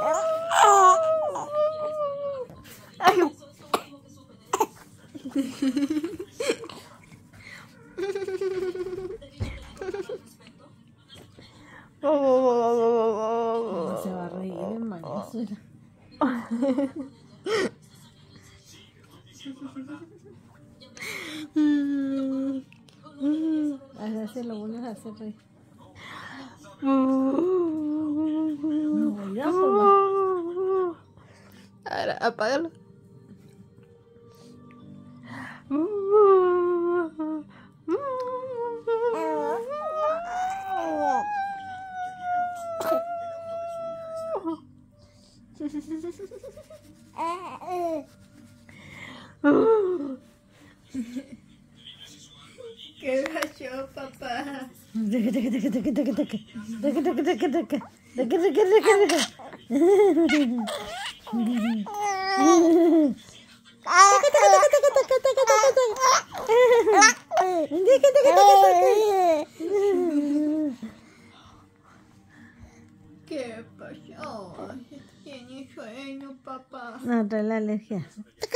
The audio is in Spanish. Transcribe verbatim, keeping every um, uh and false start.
No se va a reír, hermano. A veces lo bueno es hacer reír. No, ya, papá. Ahora, apágalo. ¿Qué pasó, papá? ¿Qué pasó? ¿Tiene sueño, papá? No, trae la alergia.